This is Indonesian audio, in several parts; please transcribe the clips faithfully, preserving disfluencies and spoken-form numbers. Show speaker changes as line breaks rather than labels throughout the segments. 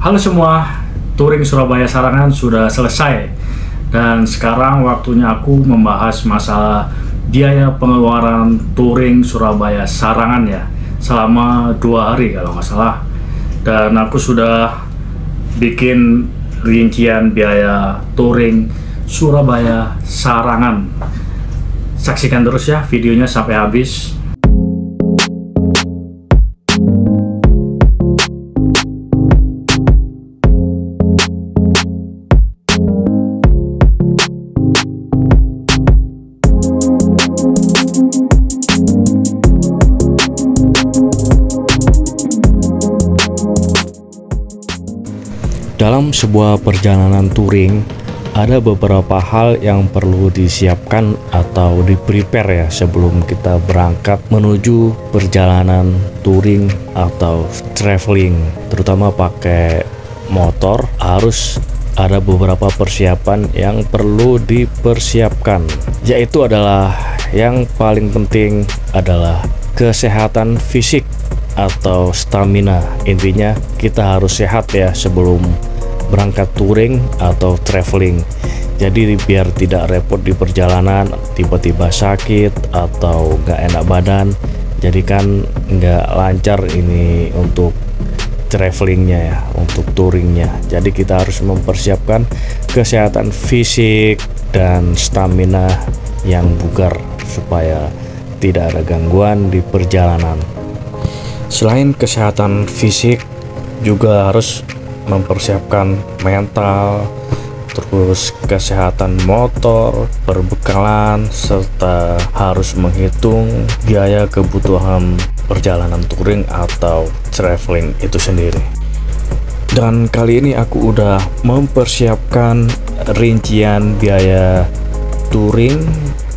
Halo semua, touring Surabaya Sarangan sudah selesai. Dan sekarang waktunya aku membahas masalah biaya pengeluaran touring Surabaya Sarangan ya, selama dua hari kalau nggak salah. Dan aku sudah bikin rincian biaya touring Surabaya Sarangan. Saksikan terus ya videonya sampai habis.
Dalam sebuah perjalanan touring, ada beberapa hal yang perlu disiapkan atau di-prepare ya sebelum kita berangkat menuju perjalanan touring atau traveling. Terutama pakai motor, harus ada beberapa persiapan yang perlu dipersiapkan. Yaitu adalah yang paling penting adalah kesehatan fisik atau stamina. Intinya kita harus sehat ya sebelum berangkat touring atau traveling. Jadi biar tidak repot di perjalanan, tiba-tiba sakit atau nggak enak badan, jadi kan nggak lancar ini untuk travelingnya ya, untuk touringnya. Jadi kita harus mempersiapkan kesehatan fisik dan stamina yang bugar supaya tidak ada gangguan di perjalanan. Selain kesehatan fisik, juga harus mempersiapkan mental, terus kesehatan motor, perbekalan, serta harus menghitung biaya kebutuhan perjalanan touring atau traveling itu sendiri. Dan kali ini aku udah mempersiapkan rincian biaya touring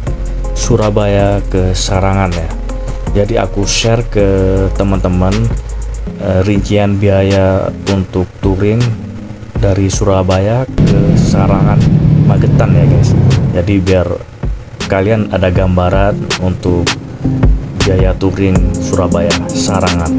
Surabaya ke Sarangan ya. Jadi aku share ke teman-teman uh, rincian biaya untuk touring dari Surabaya ke Sarangan Magetan ya guys. Jadi biar kalian ada gambaran untuk biaya touring Surabaya Sarangan.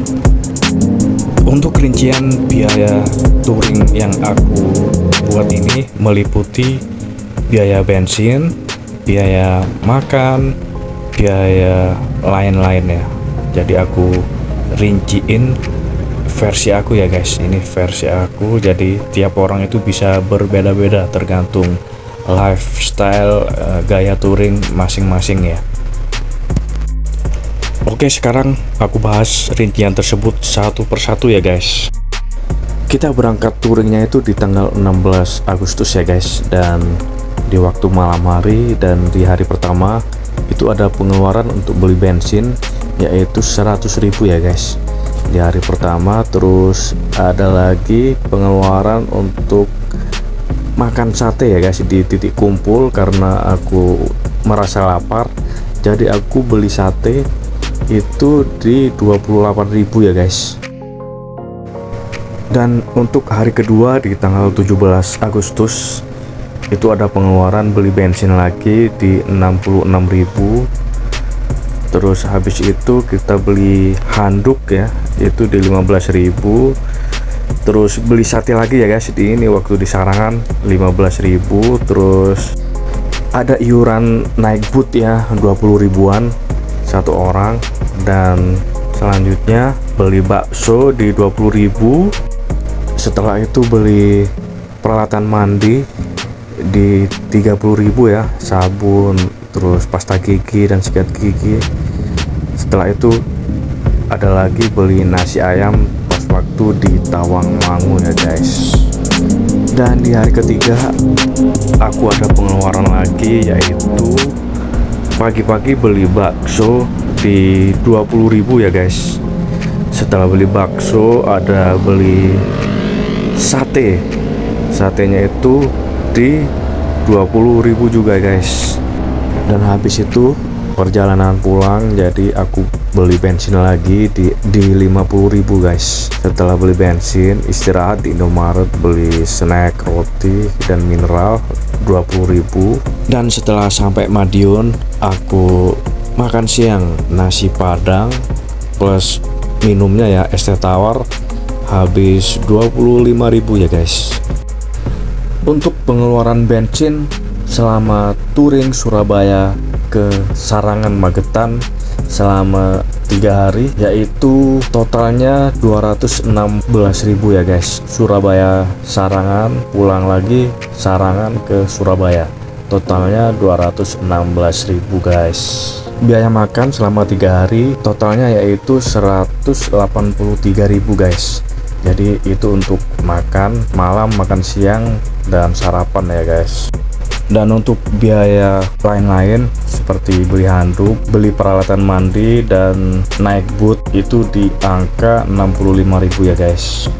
Untuk rincian biaya touring yang aku buat ini meliputi biaya bensin, biaya makan, biaya lain-lain ya. Jadi aku rinciin versi aku ya guys. Ini versi aku, jadi tiap orang itu bisa berbeda-beda tergantung lifestyle, uh, gaya touring masing-masing ya. Oke, sekarang aku bahas rincian tersebut satu persatu ya guys. Kita berangkat touringnya itu di tanggal enam belas Agustus ya guys, dan di waktu malam hari, dan di hari pertama itu ada pengeluaran untuk beli bensin yaitu seratus ribu ya guys di hari pertama. Terus ada lagi pengeluaran untuk makan sate ya guys di titik kumpul, karena aku merasa lapar jadi aku beli sate itu di dua puluh delapan ribu ya guys. Dan untuk hari kedua di tanggal tujuh belas Agustus itu ada pengeluaran beli bensin lagi di enam puluh enam ribu. Terus habis itu kita beli handuk ya, itu di lima belas ribu. Terus beli sate lagi ya guys di ini waktu di Sarangan lima belas ribu. Terus ada iuran naik boot ya dua puluh ribuan satu orang. Dan selanjutnya beli bakso di dua puluh ribu. Setelah itu beli peralatan mandi di tiga puluh ribu ya, sabun, terus pasta gigi dan sikat gigi. Setelah itu ada lagi beli nasi ayam pas waktu di Tawangmangu ya guys. Dan di hari ketiga aku ada pengeluaran lagi, yaitu pagi-pagi beli bakso di dua puluh ribu ya guys. Setelah beli bakso ada beli sate, satenya itu di dua puluh ribu juga guys. Dan habis itu perjalanan pulang, jadi aku beli bensin lagi di di lima puluh ribu guys. Setelah beli bensin, istirahat di Indomaret, beli snack, roti dan mineral dua puluh ribu. Dan setelah sampai Madiun, aku makan siang nasi padang plus minumnya ya es teh tawar habis dua puluh lima ribu ya guys. Untuk pengeluaran bensin selama touring Surabaya ke Sarangan Magetan selama tiga hari yaitu totalnya dua ratus enam belas ribu ya guys. Surabaya Sarangan, pulang lagi Sarangan ke Surabaya, totalnya dua ratus enam belas ribu guys. Biaya makan selama tiga hari totalnya yaitu seratus delapan puluh tiga ribu guys. Jadi itu untuk makan malam, makan siang, dan sarapan ya guys. Dan untuk biaya lain-lain seperti beli handuk, beli peralatan mandi, dan naik boot itu di angka enam puluh lima ribu ya guys.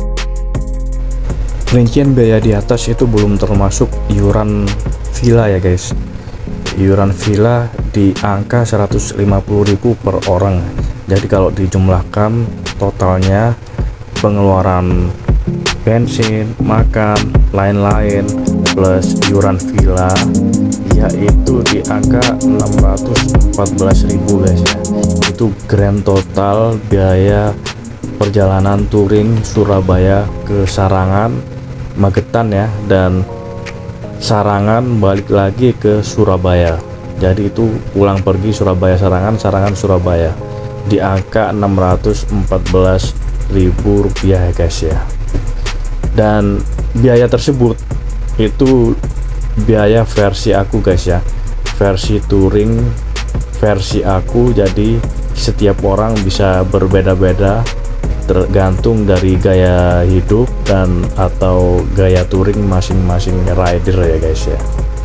Rincian biaya di atas itu belum termasuk iuran villa ya guys. Iuran villa di angka seratus lima puluh ribu per orang. Jadi kalau dijumlahkan totalnya pengeluaran bensin, makan, lain-lain plus iuran villa yaitu di angka enam ratus empat belas ribu guys ya. Itu grand total biaya perjalanan touring Surabaya ke Sarangan Magetan ya, dan Sarangan balik lagi ke Surabaya. Jadi itu pulang pergi Surabaya Sarangan, Sarangan Surabaya di angka enam ratus empat belas ribu rupiah ya guys ya. Dan biaya tersebut itu biaya versi aku guys ya, versi touring versi aku. Jadi setiap orang bisa berbeda-beda tergantung dari gaya hidup dan atau gaya touring masing-masing rider ya guys ya.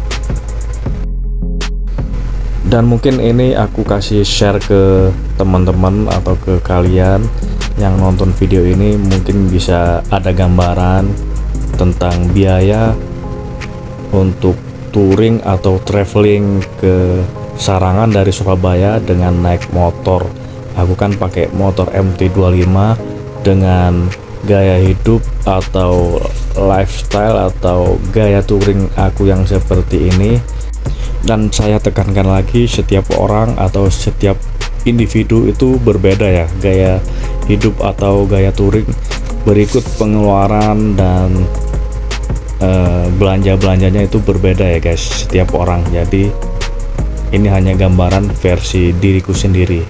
Dan mungkin ini aku kasih share ke teman-teman atau ke kalian yang nonton video ini, mungkin bisa ada gambaran tentang biaya untuk touring atau traveling ke Sarangan dari Surabaya dengan naik motor. Aku kan pakai motor M T dua puluh lima dengan gaya hidup atau lifestyle atau gaya touring aku yang seperti ini. Dan saya tekankan lagi, setiap orang atau setiap individu itu berbeda ya gaya hidup atau gaya touring, berikut pengeluaran dan uh, belanja-belanjanya itu berbeda ya guys, setiap orang. Jadi ini hanya gambaran versi diriku sendiri.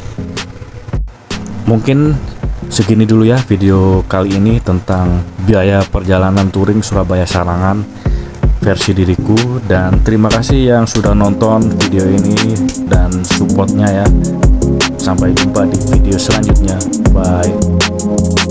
Mungkin segini dulu ya video kali ini tentang biaya perjalanan touring Surabaya Sarangan versi diriku, dan terima kasih yang sudah nonton video ini dan supportnya ya. Sampai jumpa di video selanjutnya, bye.